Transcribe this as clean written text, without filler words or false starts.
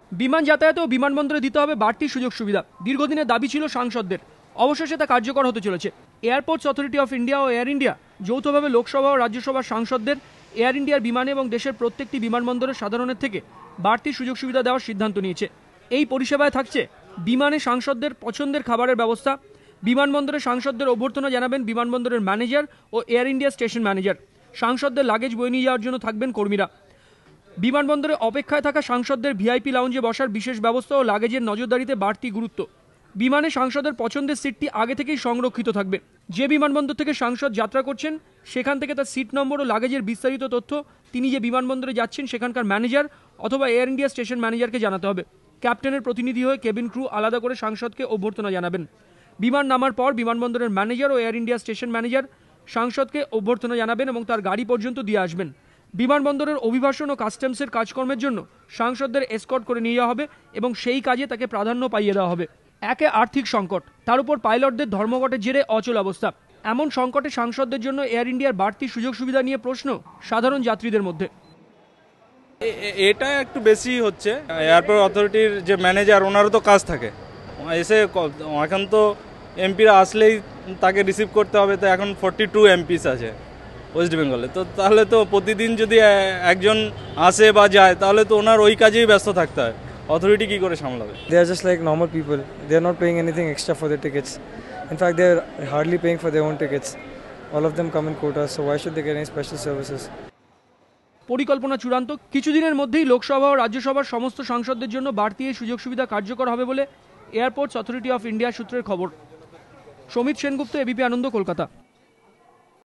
বিমান যাতায়াতে ও বিমানবন্দরে দিতে হবে বাড়তি সুযোগ সুবিধা। দীর্ঘদিনের দাবি ছিল সাংসদদের, অবশেষে তা কার্যকর হতে চলেছে। এয়ারপোর্টস অথরিটি অফ ইন্ডিয়া ও এয়ার ইন্ডিয়া যৌথভাবে লোকসভা ও রাজ্যসভার সাংসদদের এয়ার ইন্ডিয়ার বিমানে এবং দেশের প্রত্যেকটি বিমানবন্দরের সাধারণের থেকে বাড়তি সুযোগ সুবিধা দেওয়ার সিদ্ধান্ত নিয়েছে। এই পরিষেবায় থাকছে বিমানে সাংসদদের পছন্দের খাবারের ব্যবস্থা, বিমানবন্দরে সাংসদদের অভ্যর্থনা জানাবেন বিমানবন্দরের ম্যানেজার ও এয়ার ইন্ডিয়া স্টেশন ম্যানেজার। সাংসদদের লাগেজ বয়ে নিয়ে যাওয়ার জন্য থাকবেন কর্মীরা। বিমানবন্দরে অপেক্ষায় থাকা সাংসদদের ভিআইপি লাউঞ্জে বসার বিশেষ ব্যবস্থা ও লাগেজের নজরদারিতে বাড়তি গুরুত্ব। বিমানে সাংসদের পছন্দের সিটটি আগে থেকেই সংরক্ষিত থাকবে। যে বিমানবন্দর থেকে সাংসদ যাত্রা করছেন সেখান থেকে তার সিট নম্বর ও লাগেজের বিস্তারিত তথ্য তিনি যে বিমানবন্দরে যাচ্ছেন সেখানকার ম্যানেজার অথবা এয়ার ইন্ডিয়া স্টেশন ম্যানেজারকে জানাতে হবে। ক্যাপ্টেনের প্রতিনিধি হয়ে কেবিন ক্রু আলাদা করে সাংসদকে অভ্যর্থনা জানাবেন। বিমান নামার পর বিমানবন্দরের ম্যানেজার ও এয়ার ইন্ডিয়া স্টেশন ম্যানেজার সাংসদকে অভ্যর্থনা জানাবেন এবং তার গাড়ি পর্যন্ত দিয়ে আসবেন। বিমানবন্দরের অভিবাসন ও কাস্টমসের কাজকর্মের জন্য সাংসদদের এসকর্ট করে নিয়ে যাওয়া হবে এবং সেই কাজে তাকে প্রাধান্য পাইয়ে দেওয়া হবে। একে আর্থিক সংকট, তার উপর পাইলটদের ধর্মঘটের জেরে অচল অবস্থা। এমন সংকটে সাংসদদের জন্য এয়ার ইন্ডিয়ার বাড়তি সুযোগ সুবিধা নিয়ে প্রশ্ন সাধারণ যাত্রীদের মধ্যে। এটা একটু বেশি হচ্ছে। এয়ারপোর্ট অথরিটির যে ম্যানেজার ওনারও তো কাজ থাকে, এসে এখন তো এমপিরা আসলেই তাকে রিসিভ করতে হবে। তো এখন 42 এমপিস আছে ওয়েস্ট বেঙ্গলে, তো তাহলে তো প্রতিদিন যদি একজন আসে বা যায় তাহলে তো ওনার ওই কাজেই ব্যস্ত থাকতে হয়। অথরিটি কি করে সামলাবে? They are just like normal people. They are not paying anything extra for their tickets. In fact, they are hardly paying for their own tickets. All of them come in quotas, so why should they get any special services? পরিকল্পনা চূড়ান্ত, কিছুদিনের মধ্যেই লোকসভা ও রাজ্যসভার সমস্ত সাংসদদের জন্য বাড়তি এই সুযোগ সুবিধা কার্যকর হবে বলে এয়ারপোর্টস অথরিটি অফ ইন্ডিয়া সূত্রের খবর। সমিত সেনগুপ্ত, এবিপি আনন্দ, কলকাতা।